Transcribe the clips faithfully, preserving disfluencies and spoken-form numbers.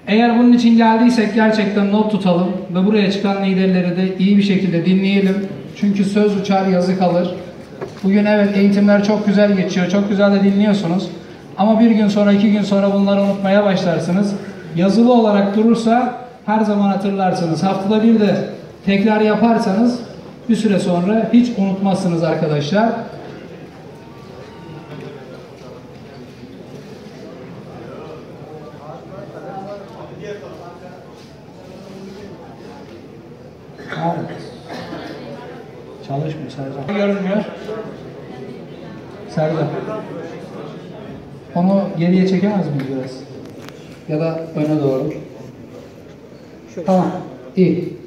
Eğer bunun için geldiysek gerçekten not tutalım ve buraya çıkan liderleri de iyi bir şekilde dinleyelim. Çünkü söz uçar, yazı kalır. Bugün evet eğitimler çok güzel geçiyor, çok güzel de dinliyorsunuz. Ama bir gün sonra, iki gün sonra bunları unutmaya başlarsınız. Yazılı olarak durursa her zaman hatırlarsınız. Haftada bir de tekrar yaparsanız bir süre sonra hiç unutmazsınız arkadaşlar. Evet. Çalışmıyor Serdar. Görünmüyor. Serdar. Onu geriye çekemez miyiz biraz? Ya da öne doğru. Tamam. İyi.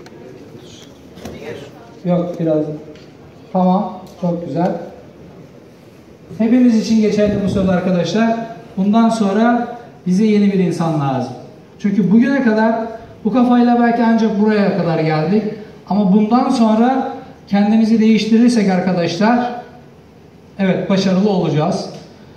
Yok biraz. Tamam. Çok güzel. Hepimiz için geçerli bu söz arkadaşlar. Bundan sonra bize yeni bir insan lazım. Çünkü bugüne kadar bu kafayla belki ancak buraya kadar geldik. Ama bundan sonra kendimizi değiştirirsek arkadaşlar, evet başarılı olacağız.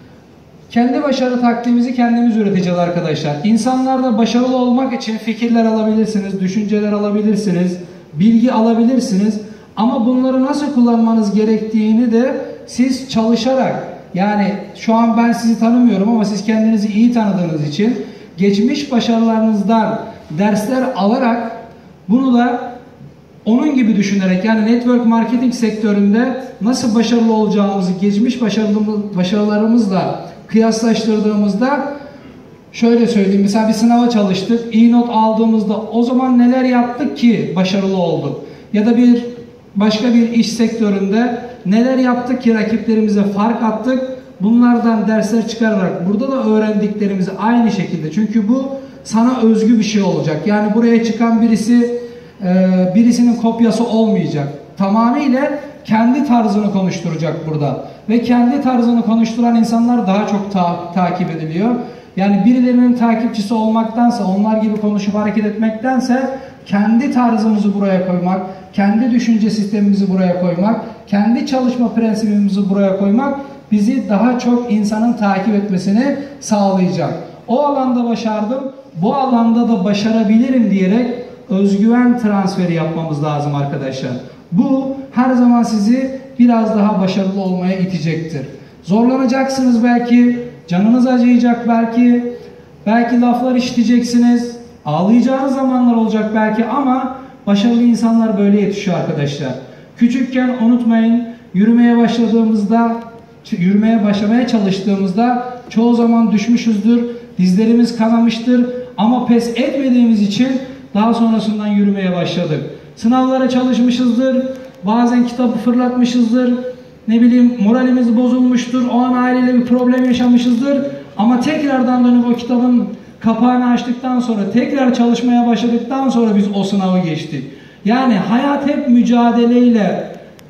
Kendi başarı taktiğimizi kendimiz üreteceğiz arkadaşlar. İnsanlarda başarılı olmak için fikirler alabilirsiniz, düşünceler alabilirsiniz, bilgi alabilirsiniz. Ama bunları nasıl kullanmanız gerektiğini de siz çalışarak, yani şu an ben sizi tanımıyorum ama siz kendinizi iyi tanıdığınız için geçmiş başarılarınızdan dersler alarak bunu da onun gibi düşünerek, yani network marketing sektöründe nasıl başarılı olacağımızı geçmiş başarılarımızla kıyaslaştırdığımızda şöyle söyleyeyim. Mesela bir sınava çalıştık. İyi not aldığımızda o zaman neler yaptık ki başarılı olduk? Ya da bir başka bir iş sektöründe neler yaptık ki rakiplerimize fark attık? Bunlardan dersler çıkararak burada da öğrendiklerimizi aynı şekilde. Çünkü bu sana özgü bir şey olacak. Yani buraya çıkan birisi birisinin kopyası olmayacak. Tamamıyla kendi tarzını konuşturacak burada. Ve kendi tarzını konuşturan insanlar daha çok ta takip ediliyor. Yani birilerinin takipçisi olmaktansa, onlar gibi konuşup hareket etmektense kendi tarzımızı buraya koymak, kendi düşünce sistemimizi buraya koymak, kendi çalışma prensibimizi buraya koymak bizi daha çok insanın takip etmesini sağlayacak. O alanda başardım, bu alanda da başarabilirim diyerek özgüven transferi yapmamız lazım arkadaşlar. Bu her zaman sizi biraz daha başarılı olmaya itecektir. Zorlanacaksınız belki, canınız acıyacak belki, belki laflar işiteceksiniz, ağlayacağınız zamanlar olacak belki ama başarılı insanlar böyle yetişiyor arkadaşlar. Küçükken unutmayın, yürümeye başladığımızda, yürümeye başlamaya çalıştığımızda çoğu zaman düşmüşüzdür, dizlerimiz kanamıştır ama pes etmediğimiz için daha sonrasından yürümeye başladık. Sınavlara çalışmışızdır, bazen kitabı fırlatmışızdır, ne bileyim moralimiz bozulmuştur, o an aileyle bir problem yaşamışızdır ama tekrardan dönüp o kitabın kapağını açtıktan sonra, tekrar çalışmaya başladıktan sonra biz o sınavı geçtik. Yani hayat hep mücadeleyle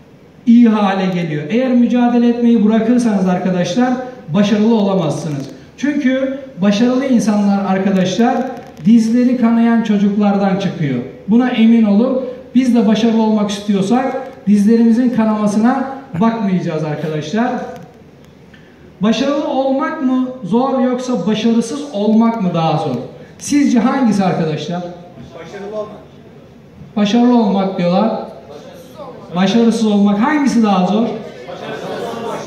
iyi hale geliyor. Eğer mücadele etmeyi bırakırsanız arkadaşlar başarılı olamazsınız. Çünkü başarılı insanlar arkadaşlar dizleri kanayan çocuklardan çıkıyor. Buna emin olun. Biz de başarılı olmak istiyorsak dizlerimizin kanamasına bakmayacağız arkadaşlar. Başarılı olmak mı zor yoksa başarısız olmak mı daha zor? Sizce hangisi arkadaşlar? Başarılı olmak. Başarılı olmak diyorlar. Başarısız olmak. Başarısız olmak. Hangisi daha zor? Başarısız olmak.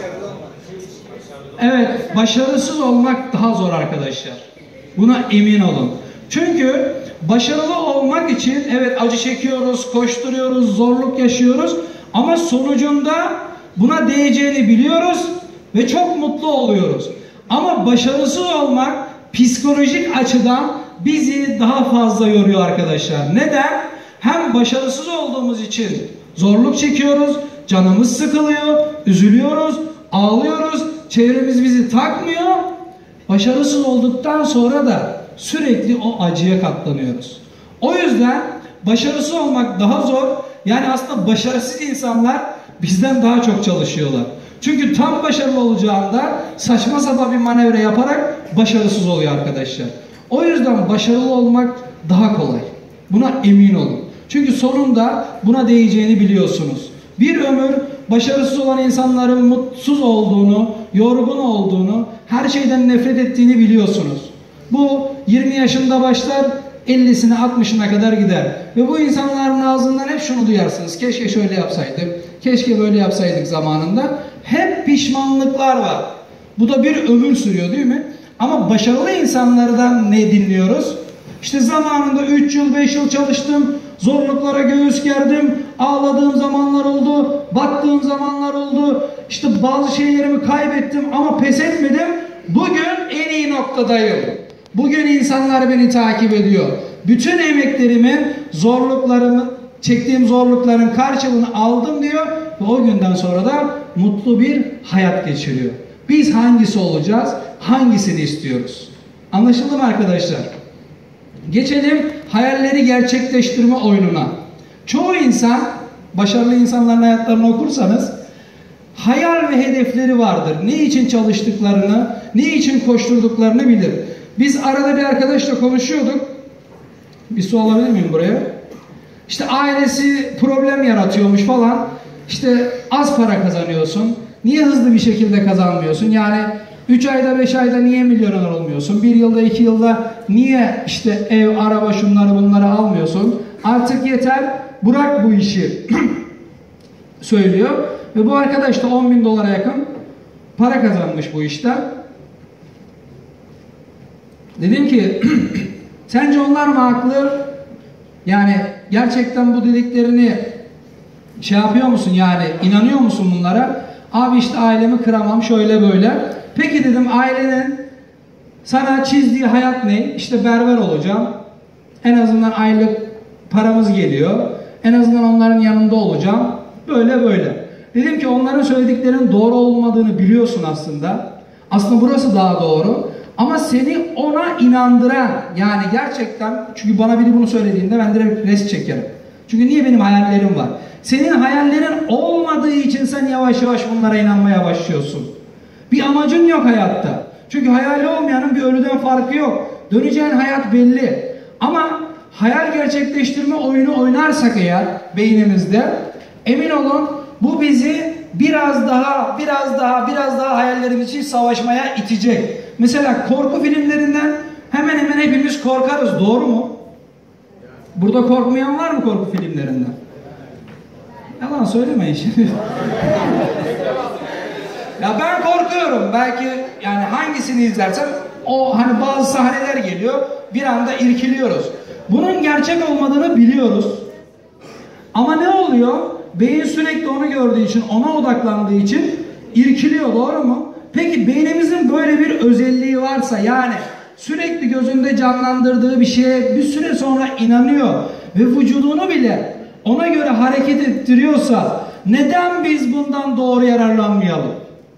Evet, başarısız olmak daha zor arkadaşlar. Buna emin olun. Çünkü başarılı olmak için evet acı çekiyoruz, koşturuyoruz, zorluk yaşıyoruz ama sonucunda buna değeceğini biliyoruz ve çok mutlu oluyoruz. Ama başarısız olmak psikolojik açıdan bizi daha fazla yoruyor arkadaşlar. Neden? Hem başarısız olduğumuz için zorluk çekiyoruz, canımız sıkılıyor, üzülüyoruz, ağlıyoruz, çevremiz bizi takmıyor. Başarısız olduktan sonra da sürekli o acıya katlanıyoruz. O yüzden başarısız olmak daha zor. Yani aslında başarısız insanlar bizden daha çok çalışıyorlar. Çünkü tam başarılı olacağında saçma sapan bir manevra yaparak başarısız oluyor arkadaşlar. O yüzden başarılı olmak daha kolay. Buna emin olun. Çünkü sonunda buna değeceğini biliyorsunuz. Bir ömür başarısız olan insanların mutsuz olduğunu, yorgun olduğunu, her şeyden nefret ettiğini biliyorsunuz. Bu yirmi yaşında başlar, ellisine altmışına kadar gider. Ve bu insanların ağzından hep şunu duyarsınız. Keşke şöyle yapsaydık, keşke böyle yapsaydık zamanında. Hep pişmanlıklar var. Bu da bir ömür sürüyor değil mi? Ama başarılı insanlardan ne dinliyoruz? İşte zamanında üç yıl, beş yıl çalıştım, zorluklara göğüs gerdim, ağladığım zamanlar oldu, battığım zamanlar oldu, işte bazı şeylerimi kaybettim ama pes etmedim. Bugün en iyi noktadayım. Bugün insanlar beni takip ediyor. Bütün emeklerimin, zorluklarımı, çektiğim zorlukların karşılığını aldım diyor ve o günden sonra da mutlu bir hayat geçiriyor. Biz hangisi olacağız? Hangisini istiyoruz? Anlaşıldı mı arkadaşlar? Geçelim hayalleri gerçekleştirme oyununa. Çoğu insan, başarılı insanların hayatlarını okursanız, hayal ve hedefleri vardır. Ne için çalıştıklarını, ne için koşturduklarını bilir. Biz arada bir arkadaşla konuşuyorduk. Bir su alabilir miyim buraya? İşte ailesi problem yaratıyormuş falan. İşte az para kazanıyorsun. Niye hızlı bir şekilde kazanmıyorsun? Yani üç ayda beş ayda niye milyoner olmuyorsun? bir yılda iki yılda niye işte ev, araba, şunları bunları almıyorsun? Artık yeter, bırak bu işi söylüyor. Ve bu arkadaş da on bin dolara yakın para kazanmış bu işten. Dedim ki sence onlar mı haklı? Yani gerçekten bu dediklerini şey yapıyor musun, yani inanıyor musun bunlara? Abi işte ailemi kıramam şöyle böyle. Peki dedim, ailenin sana çizdiği hayat ne? İşte berber olacağım. En azından aylık paramız geliyor. En azından onların yanında olacağım. Böyle böyle. Dedim ki onların söylediklerinin doğru olmadığını biliyorsun aslında. Aslında burası daha doğru. Ama seni ona inandıran, yani gerçekten, çünkü bana biri bunu söylediğinde ben direkt rest çekerim. Çünkü niye, benim hayallerim var. Senin hayallerin olmadığı için sen yavaş yavaş bunlara inanmaya başlıyorsun. Bir amacın yok hayatta. Çünkü hayali olmayanın bir ölüden farkı yok. Döneceğin hayat belli. Ama hayal gerçekleştirme oyunu oynarsak eğer beynimizde, emin olun bu bizi biraz daha, biraz daha, biraz daha hayallerimiz için savaşmaya itecek. Mesela korku filmlerinden hemen hemen hepimiz korkarız. Doğru mu? Burada korkmayan var mı korku filmlerinden? Yalan söylemeyin şimdi. Ya ben korkuyorum. Belki yani hangisini izlersem o hani bazı sahneler geliyor. Bir anda irkiliyoruz. Bunun gerçek olmadığını biliyoruz. Ama ne oluyor? Beyin sürekli onu gördüğü için, ona odaklandığı için irkiliyor. Doğru mu? Peki beynimizin böyle bir özelliği varsa, yani sürekli gözünde canlandırdığı bir şeye bir süre sonra inanıyor ve vücudunu bile ona göre hareket ettiriyorsa neden biz bundan doğru yararlanmayalım?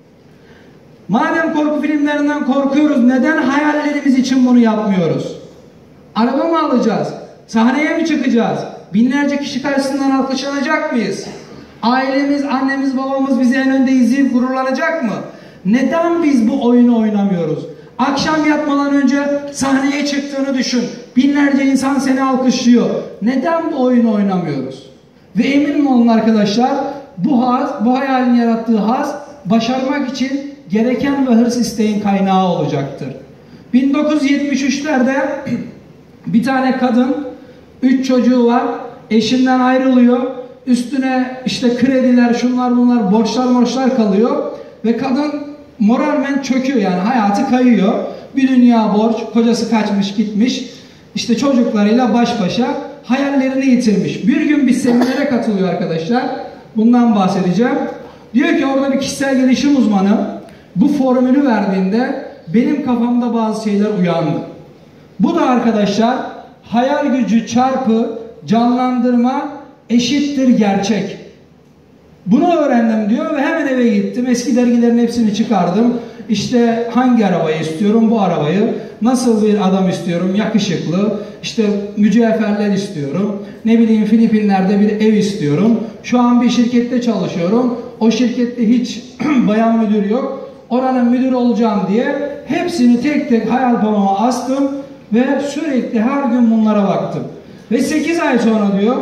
Madem korku filmlerinden korkuyoruz, neden hayallerimiz için bunu yapmıyoruz? Araba mı alacağız? Sahneye mi çıkacağız? Binlerce kişi karşısından alkışlanacak mıyız? Ailemiz, annemiz, babamız bizi en önde izleyip gururlanacak mı? Neden biz bu oyunu oynamıyoruz? Akşam yatmadan önce sahneye çıktığını düşün. Binlerce insan seni alkışlıyor. Neden bu oyunu oynamıyoruz? Ve emin olun arkadaşlar, bu haz, bu hayalin yarattığı haz başarmak için gereken ve hırs isteğin kaynağı olacaktır. bin dokuz yüz yetmiş üçlerde bir tane kadın, üç çocuğu var, eşinden ayrılıyor. Üstüne işte krediler, şunlar bunlar, borçlar borçlar kalıyor. Ve kadın moralmen çöküyor, yani hayatı kayıyor. Bir dünya borç, kocası kaçmış gitmiş. İşte çocuklarıyla baş başa hayallerini yitirmiş. Bir gün bir seminere katılıyor arkadaşlar. Bundan bahsedeceğim. Diyor ki orada bir kişisel gelişim uzmanı bu formülü verdiğinde benim kafamda bazı şeyler uyandı. Bu da arkadaşlar hayal gücü çarpı canlandırma eşittir gerçek. Bunu öğrendim diyor ve hemen eve gittim. Eski dergilerin hepsini çıkardım. İşte hangi arabayı istiyorum? Bu arabayı. Nasıl bir adam istiyorum? Yakışıklı. İşte mücevherler istiyorum. Ne bileyim Filipinler'de bir ev istiyorum. Şu an bir şirkette çalışıyorum. O şirkette hiç bayan müdür yok. Oranın müdür olacağım diye hepsini tek tek hayal panoğuma astım ve sürekli her gün bunlara baktım. Ve sekiz ay sonra diyor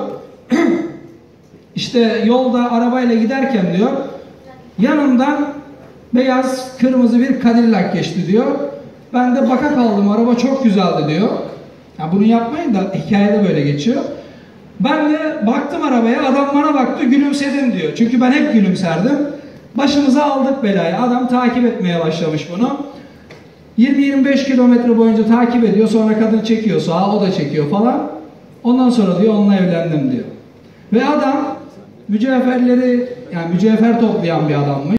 İşte yolda arabayla giderken diyor, yanımdan beyaz kırmızı bir Cadillac geçti diyor. Ben de baka kaldım, araba çok güzeldi diyor. Ya bunu yapmayın da hikayede böyle geçiyor. Ben de baktım arabaya, adam bana baktı, gülümsedim diyor. Çünkü ben hep gülümserdim. Başımıza aldık belayı. Adam takip etmeye başlamış bunu. yirmi yirmi beş kilometre boyunca takip ediyor. Sonra kadın çekiyor sağa, o da çekiyor falan. Ondan sonra diyor onunla evlendim diyor. Ve adam mücevherleri, yani mücevher toplayan bir adammış.